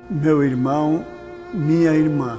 Meu irmão, minha irmã,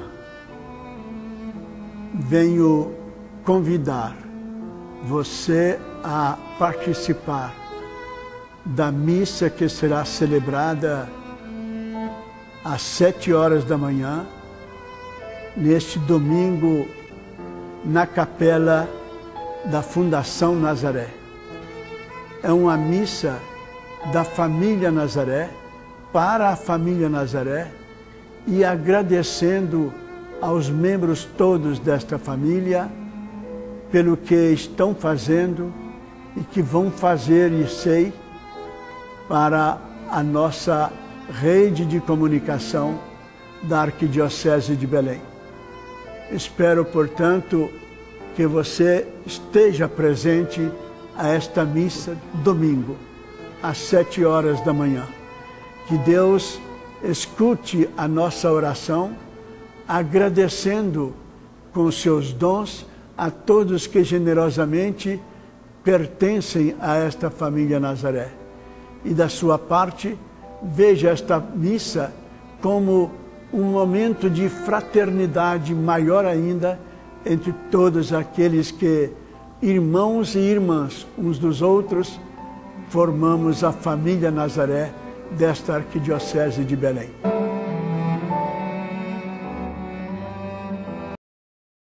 venho convidar você a participar da missa que será celebrada às 7 horas da manhã, neste domingo, na capela da Fundação Nazaré. É uma missa da família Nazaré, para a família Nazaré, e agradecendo aos membros todos desta família pelo que estão fazendo e que vão fazer, e sei, para a nossa rede de comunicação da Arquidiocese de Belém. Espero, portanto, que você esteja presente a esta missa domingo, às 7 horas da manhã. Que Deus escute a nossa oração, agradecendo com seus dons a todos que generosamente pertencem a esta família Nazaré. E da sua parte, veja esta missa como um momento de fraternidade maior ainda entre todos aqueles que, irmãos e irmãs uns dos outros, formamos a família Nazaré desta Arquidiocese de Belém.